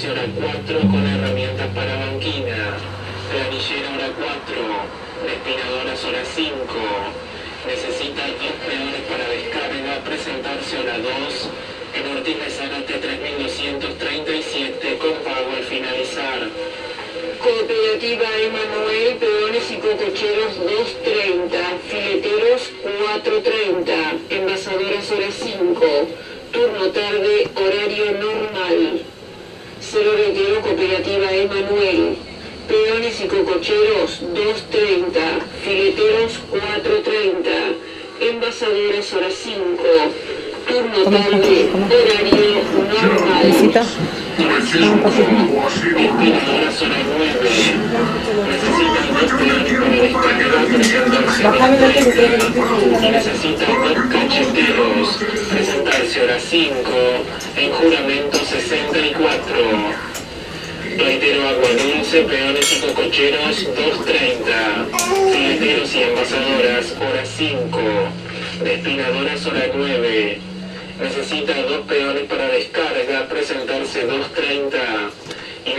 presentarse hora 4 con herramientas para banquina. Planillera hora 4, despinadoras hora 5. Necesita 2 peones para descarga, presentarse hora 2. En Ortiz de Zárate 3237 con pago al finalizar. Cooperativa Emanuel, peones y cococheros 2.30, fileteros 4.30, envasadoras hora 5, turno tarde, horario normal. Se lo reitero, Cooperativa Emanuel, peones y cococheros 2.30, fileteros 4.30, envasadoras hora 5, turno tarde, horario normal. Visita. Necesita 2 cacheteros. Presentarse hora 5. En juramento 64. Reitero, agua dulce, peones y cococheros 2.30. Fileteros y envasadoras hora 5. Despinadoras hora 9. Necesita 2 peones para descarga, presentarse 2.30 y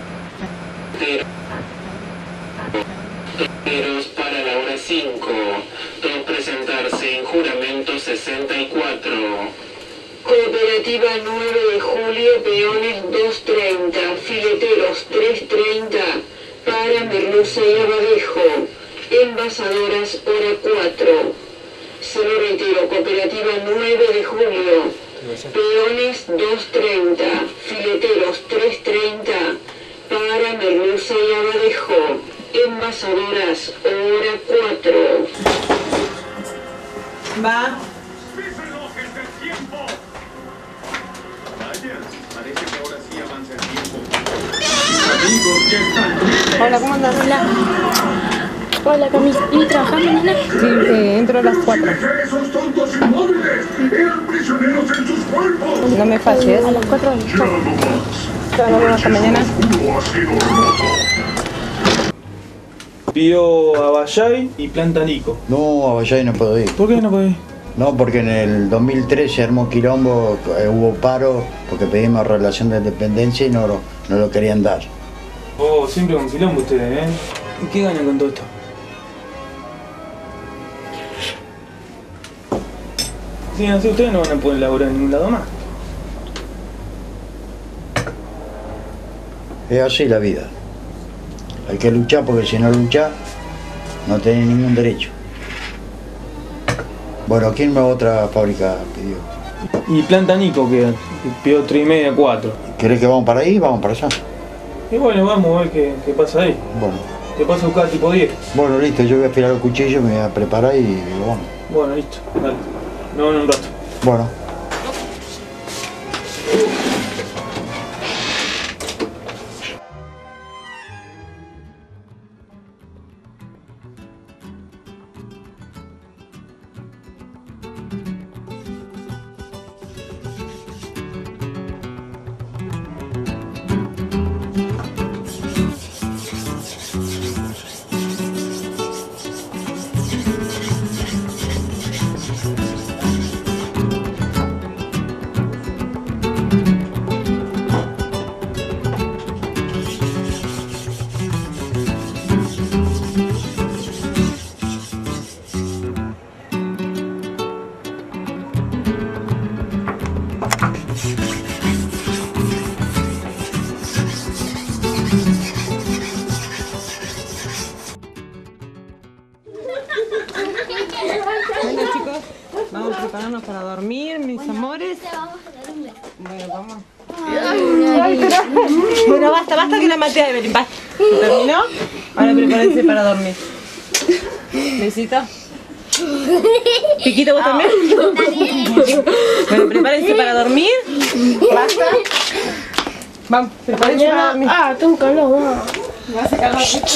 necesita para la hora 5, 2 presentarse en juramento 64. Cooperativa 9 de julio, peones 2.30, fileteros 3.30 para Merluza y Abadejo, envasadoras hora 4. Se lo reitero, Cooperativa 9 de julio, peones 2.30, fileteros 3.30 para Merluza y Abadejo, envasadoras hora 4. Va. Hola, ¿cómo andas? Hola. Hola, Camila. ¿Y trabajas mañana? Sí, entro a las 4. No me falles. A las 4 de la tarde. Nos vemos hasta mañana. Pidió Abayay y Plantanico. No, a Vallay no puedo ir. ¿Por qué no puede ir? No, porque en el 2013 se armó quilombo, hubo paro, porque pedimos relación de dependencia y no lo querían dar. Oh, siempre con quilombo ustedes, ¿eh? ¿Y qué ganan con todo esto? Si así ustedes no van a poder laburar en ningún lado más. Es así la vida. Hay que luchar porque si no luchas, no tenés ningún derecho. Bueno, ¿quién más otra fábrica pidió? Y Plantanico que pidió 3:30, 4. ¿Querés que vamos para ahí? Vamos para allá. Y bueno, vamos a ver qué pasa ahí. Bueno, Te paso a buscar tipo 10. bueno, listo, yo voy a afilar el cuchillo, me voy a preparar y vamos. Bueno, listo, dale. Nos vemos en un rato. Bueno. Bueno, chicos, vamos a prepararnos para dormir, mis amores. Bueno, vamos. Bueno, basta que la maté a Evelyn, basta. ¿Terminó? Ahora prepárense para dormir. Besito. Piquito, ¿vos también? Bueno, prepárense para dormir. Basta. Vamos, prepárense para dormir. Ah, tengo calor. ¿Me vas a sacar la pico?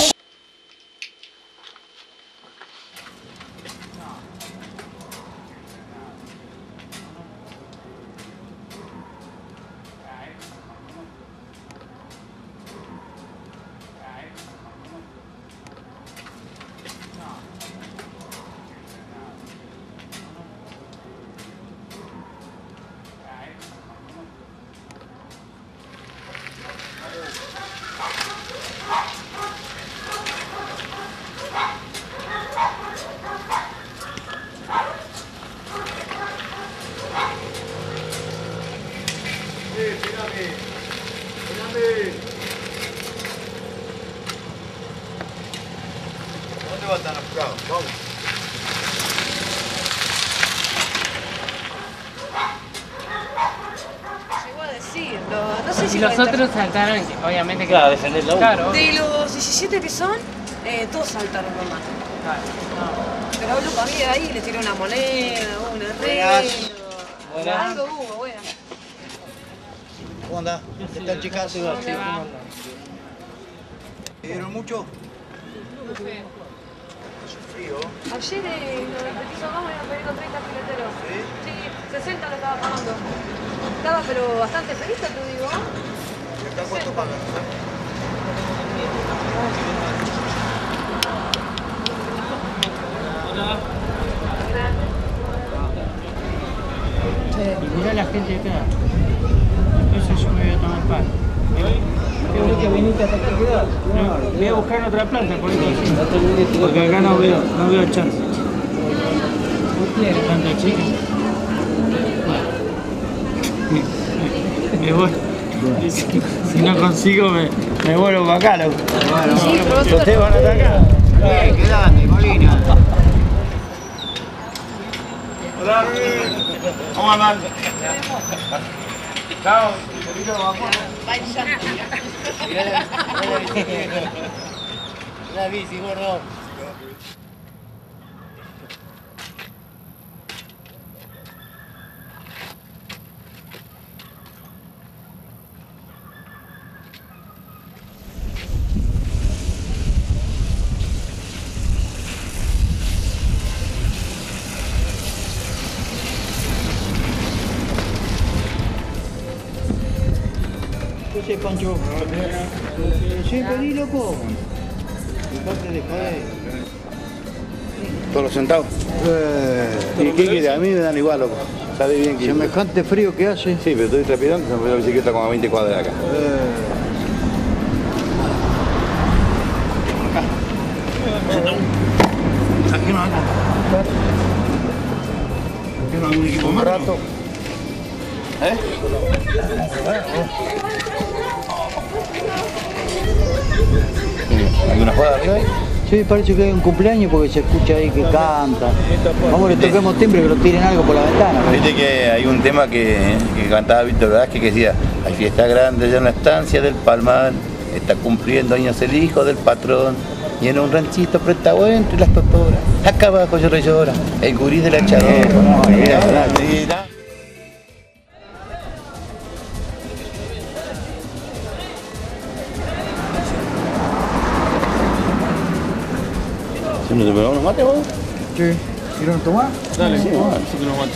Llegó a decir, no sé si Y los otros saltaron, obviamente que... Claro, defender la Claro. De los 17 que son, todos saltaron nomás. Claro, Pero hablo para mí de ahí, le tiró una moneda, una reina. Algo hubo, bueno. ¿Cómo andás? ¿Qué tal, chicas? ¿Cómo te va? ¿Vieron mucho? Frío. Ayer en el piso abajo me iban a pedir con 30 fileteros. Sí, 60 lo estaba pagando. Estaba pero bastante feliz, te digo. ¿Y acá cuánto pagan? Y mirá la gente acá. Eso yo me voy a tomar pan. ¿Qué viniste hasta acá a quedar? Voy a buscar otra planta por ahí. Porque acá no veo chance. Planta chica. Me voy. Si no consigo me vuelvo para acá, loco. Sí, pero ¿Ustedes van hasta acá? Bien, quedate, Molina. Hola. ¿Cómo andan? Chao. La bici, gordo. ¿Qué sé, Pancho? Sí, pedí, loco. Dejate de joder. ¿Todos los centavos? ¿Y qué quiere? A mí me dan igual, loco. Sabe bien que... Semejante frío que hace. Sí, pero estoy trepidando, se me fue la bicicleta como a 20 cuadras de acá. Aquí no anda. Aquí no hay un equipo más. Un rato. ¿Hay una jugada arriba ahí? Sí, parece que hay un cumpleaños porque se escucha ahí que canta. Vamos, le toquemos timbre, que lo tiren algo por la ventana. Viste que hay un tema que cantaba Víctor Velázquez que decía: hay fiesta grande ya en la estancia del Palmar, está cumpliendo años el hijo del patrón, y en un ranchito prestado entre las totoras, acá abajo llora, el gurí de la echadora. ¿Se nos pegó unos mates, vos? Sí. ¿Quieren tomar? Dale, Sí, bueno. sí que lo aguanto.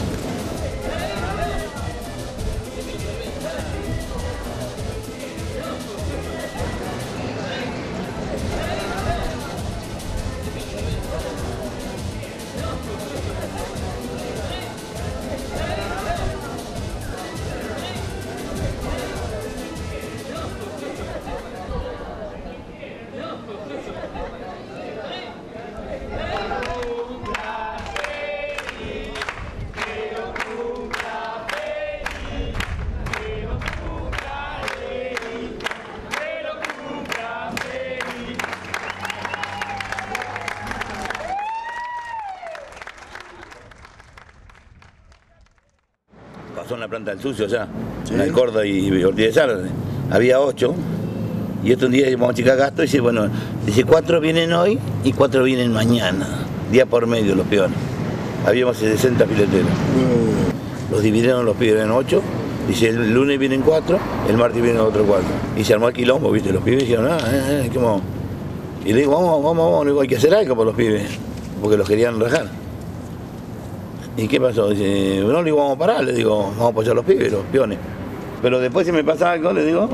Pasó en la planta del sucio allá, en el Córdoba y Ortiz de Sal. Había 8. Y un día vamos a checar gasto y dice, bueno, dice 4 vienen hoy y 4 vienen mañana. Día por medio los peones. Habíamos 60 fileteros. Los dividieron los pibes en 8. Dice, el lunes vienen 4, el martes vienen otros 4. Y se armó el quilombo, ¿viste? Los pibes dijeron, ¿cómo? Y le digo, vamos, hay que hacer algo por los pibes, porque los querían rajar. ¿Y qué pasó? Dice, no, le digo, vamos a parar, le digo, vamos a apoyar a los pibes, los peones. Pero después si me pasa algo, le digo,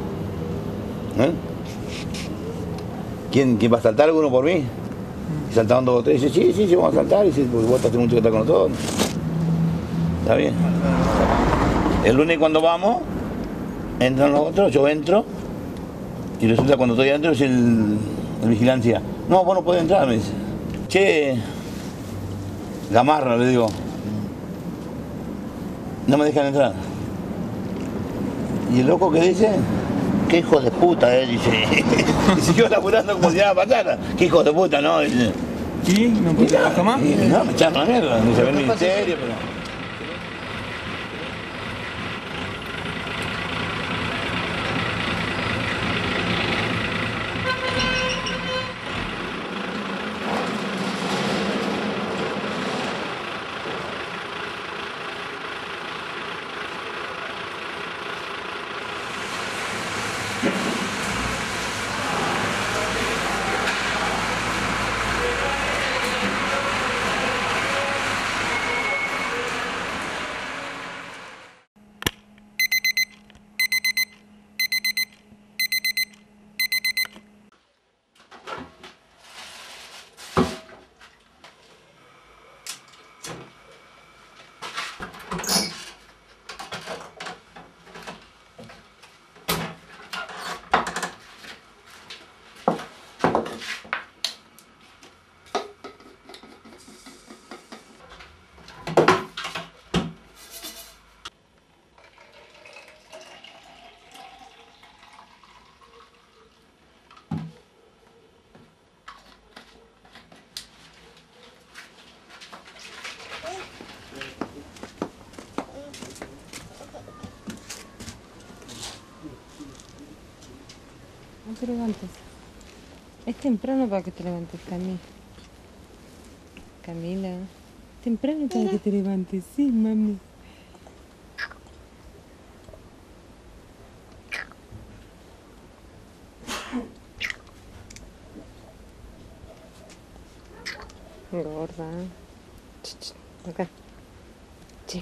¿quién va a saltar alguno por mí? Y saltaban 2 o 3, y dice, sí, vamos a saltar, y dice, porque vos estás mucho que estar con nosotros. Está bien. El lunes cuando vamos, entran los otros, yo entro, y resulta cuando estoy adentro es el vigilancia. No, vos no podés entrar, me dice. Che, Gamarra, le digo. No me dejan entrar. Y el loco que dice, qué hijo de puta, dice. Y siguió laburando como si nada pasara. Qué hijo de puta, ¿no? Dice, ¿Y? ¿No puedo trabajar más? No, me echaron la mierda, ni se ve el ministerio, pero... No te levantes. Es temprano para que te levantes, Camila. Camila. Temprano para que te levantes, sí, mami. Gorda. Acá. Sí.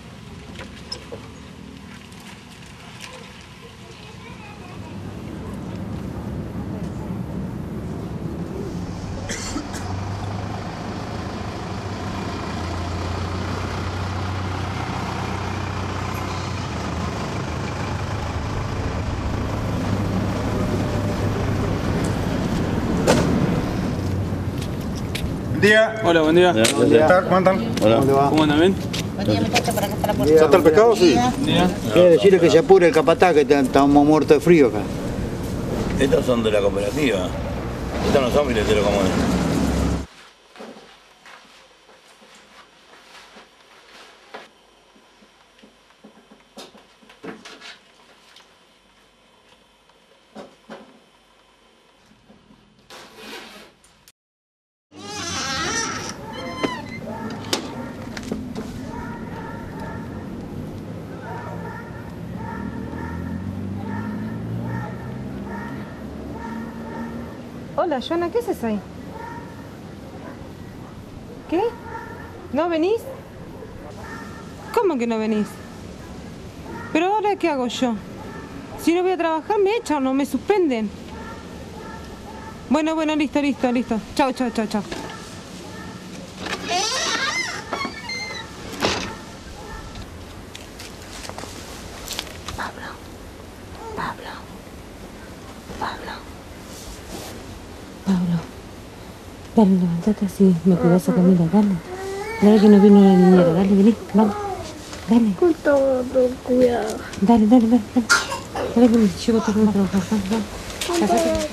Buen día. Hola, buen día. ¿Cómo están? Hola. ¿Cómo andan bien? ¿Ya está el pescado? Sí. Quiere decirle que se apure el capataz, que estamos muertos de frío acá. Estos son de la cooperativa. Estos no son fileteros comunes. Hola, Joana, ¿qué haces ahí? ¿Qué? ¿No venís? ¿Cómo que no venís? ¿Pero ahora qué hago yo? Si no voy a trabajar, me echan o no me suspenden. Bueno, listo. Chao. Dale, levantate así, me cuidas a Camila, dale. Dale que no vino la niñera, dale, vení, vamos. Dale. Con todo cuidado. Dale. Dale que me llevo todo a trabajar, vamos.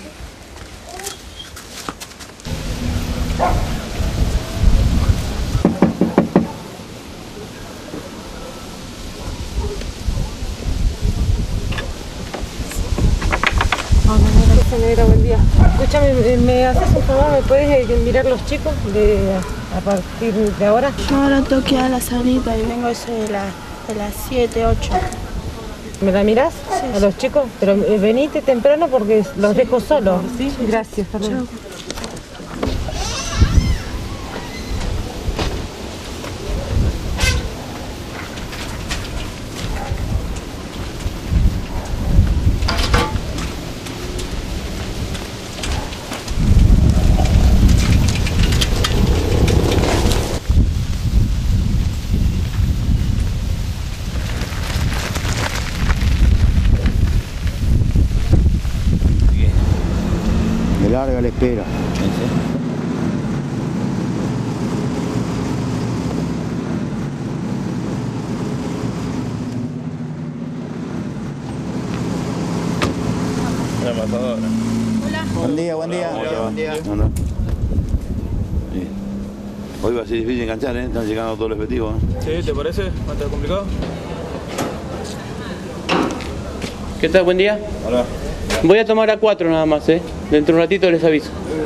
Negra, buen día. Escúchame, ¿me haces un favor? ¿Me puedes mirar los chicos a partir de ahora? Yo ahora tengo que ir a la salita y vengo ese de las 7, 8. ¿Me la mirás? Sí. A los chicos. Pero venite temprano porque los dejo solos. ¿Sí? Gracias, perdón. Larga la espera. La matadora. Hola. Buen día. Sí. Hoy va a ser difícil enganchar, ¿eh? Están llegando todos los efectivos. Sí, ¿te parece? ¿Va a estar complicado? ¿Qué tal? Buen día. Hola. Voy a tomar a 4 nada más, ¿eh? Dentro de un ratito les aviso.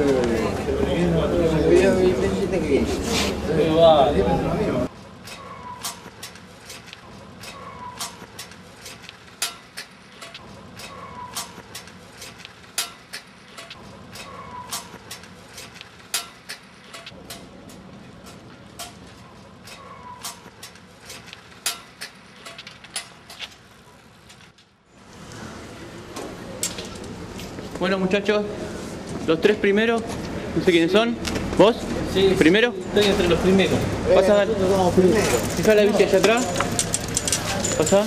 Bueno, muchachos, los 3 primeros, no sé quiénes son. ¿Vos? Sí. ¿Primero? Estoy entre los primeros. Pasa a dar. Fijá la bici allá atrás. Pasa.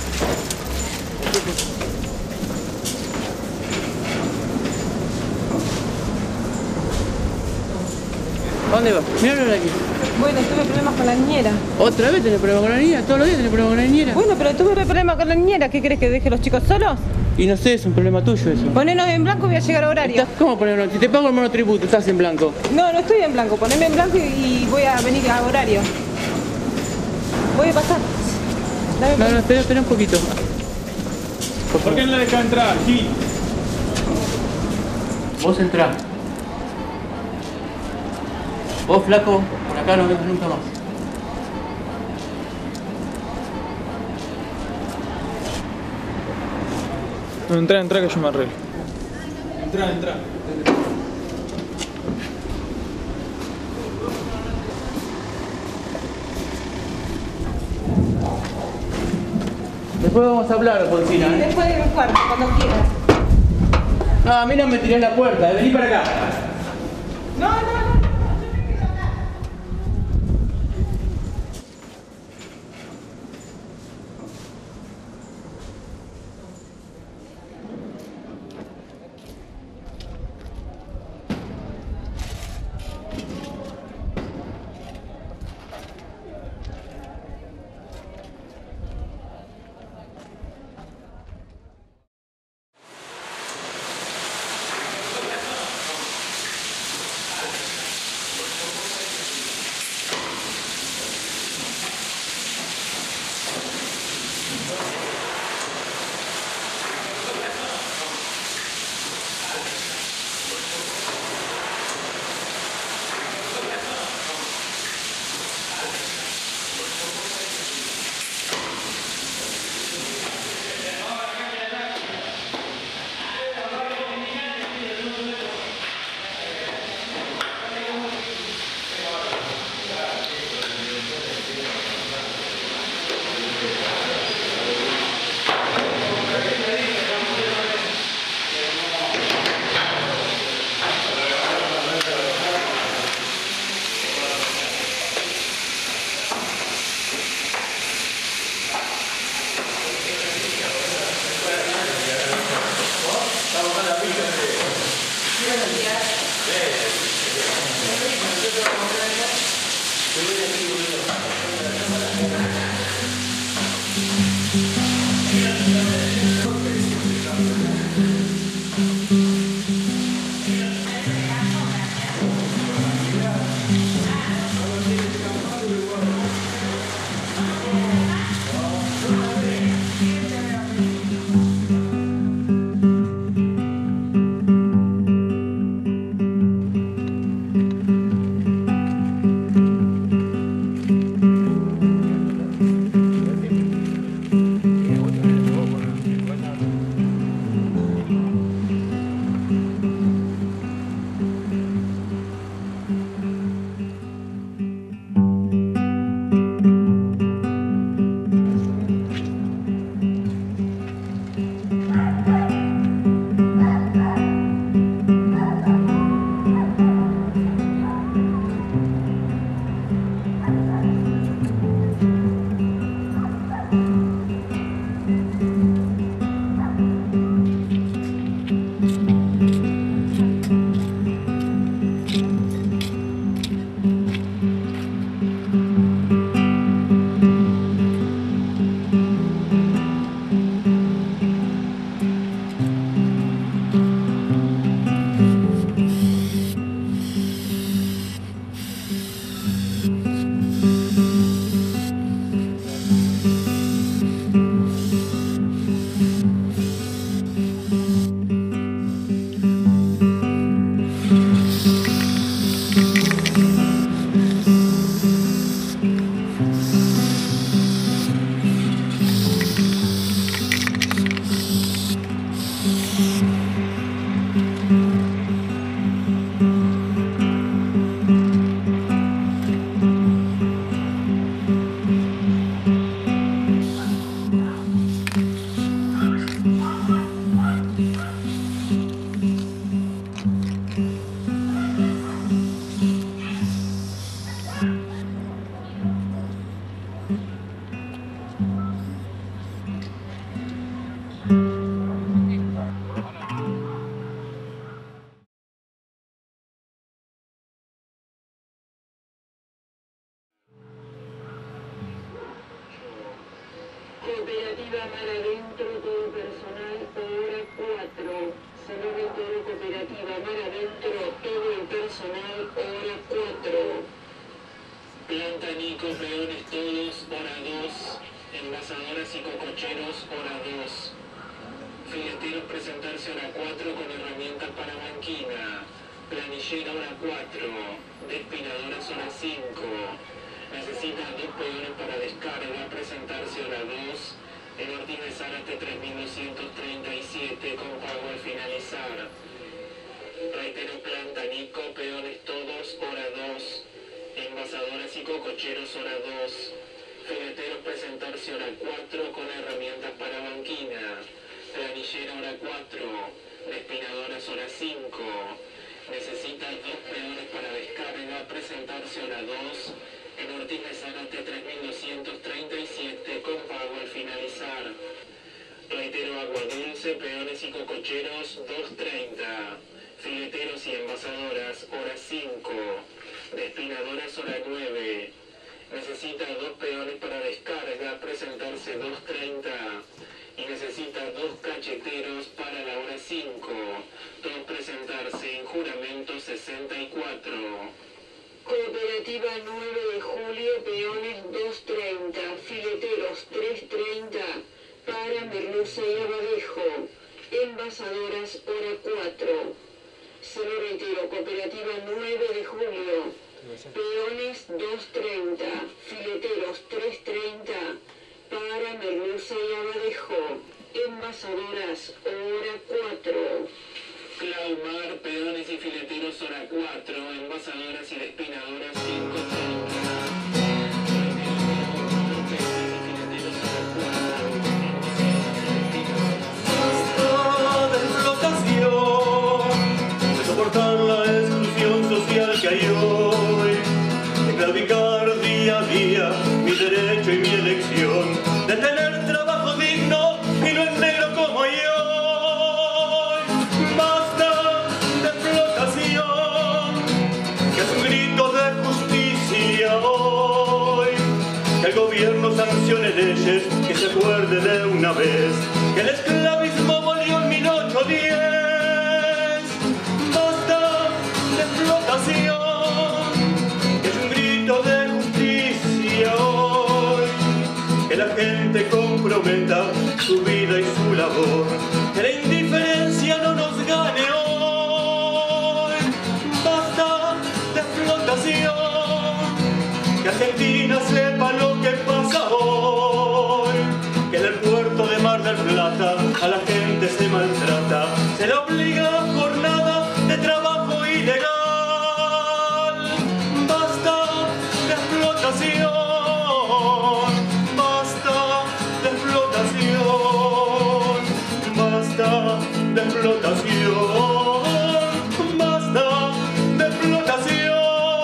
¿A dónde vas? Míralo aquí. Bueno, tuve problemas con la niñera. ¿Otra vez tenés problemas con la niñera? ¿Todos los días tenés problemas con la niñera? Bueno, pero tuve problemas con la niñera. ¿Qué crees que deje a los chicos solos? Y no sé, es un problema tuyo eso. Ponenos en blanco y voy a llegar a horario. ¿Cómo ponerlo? Si te pago el monotributo, estás en blanco. No, no estoy en blanco. Poneme en blanco y voy a venir a horario. Voy a pasar. Dame No, espera un poquito. ¿Por qué no la dejas entrar, Gil? Vos entrá. Vos, flaco, por acá no vengas nunca más. No, entra que yo me arreglo. Entra. Después vamos a hablar, Alfonsina, ¿eh? Después de un cuarto, cuando quieras. No, a mí no me tirés la puerta, vení para acá. No. Cooperativa Mar Adentro, todo personal, hora 4. Salón de Toro, Cooperativa Mar Adentro, todo el personal, hora 4. Planta Nico, peones todos, hora 2. Envasadoras y cococheros, hora 2. Fileteros presentarse hora 4 con herramientas para banquina. Planillera hora 4. Despinadoras hora 5. Necesitan 2 peones para descarga, presentarse hora 2, en Ortiz de Zárate 3237, con pago al finalizar. Reitero, planta Nico, peones todos, hora 2, envasadoras y cococheros, hora 2, fileteros presentarse hora 4, con herramientas para banquina, planillera hora 4, despinadoras hora 5, necesitan 2 peones para descarga, presentarse hora 2, en Ortiz de Zárate 3237, con pago al finalizar. Reitero, agua dulce, peones y cococheros, 2.30. Fileteros y envasadoras, hora 5. Despinadoras, hora 9. Necesita 2 peones para descarga, presentarse 2.30. Y necesita 2 cacheteros para la hora 5. Todos presentarse en juramento 64. Cooperativa 9 de julio, peones 2.30, fileteros 3.30, para Merluza y Abadejo, envasadoras hora 4. Se lo reitero, Cooperativa 9 de julio, peones 2.30, fileteros 3.30, para Merluza y Abadejo, envasadoras hora 4. Claumar, peones y fileteros hora 4, envasadoras y despinadoras 5.30. Basta de explotación, de soportar la exclusión social que hay hoy, de claudicar día a día mi derecho y mi elección, de tener trabajo digno y no en negro como yo. Que el gobierno sancione leyes, que se acuerde de una vez que el esclavismo abolió en 1810. Basta de explotación, que es un grito de justicia hoy. Que la gente comprometa su vida y su labor, que la indiferencia no nos gane hoy. Basta de explotación, que Argentina sepa lo que pasa hoy, que en el puerto de Mar del Plata a la gente se maltrata, se le obliga a jornada de trabajo ilegal. Basta de explotación, basta de explotación, basta de explotación, basta de explotación.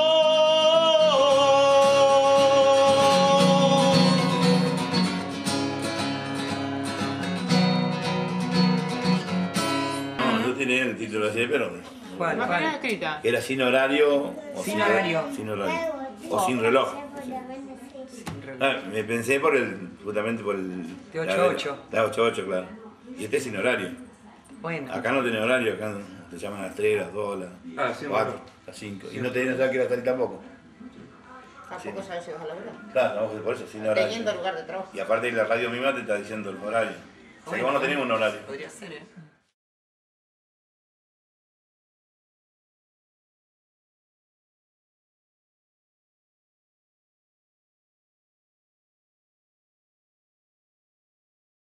Tenía el título así, pero ¿Cuál? era sin horario o Sin horario. sin horario o sin reloj. Me pensé justamente por el De 8 a 8. De 8 a 8, claro. Y este es sin horario. Bueno. Acá no tiene horario, acá te llaman a las 3, a las 2, a las 4, a las 5. Y no tenés nada que ir a salir tampoco. Tampoco sabes si vas a laburar. Claro, no, por eso, sin horario. Teniendo lugar de trabajo. Y aparte la radio misma te está diciendo el horario. O sea que vos no tenemos un horario. Podría ser, ¿eh?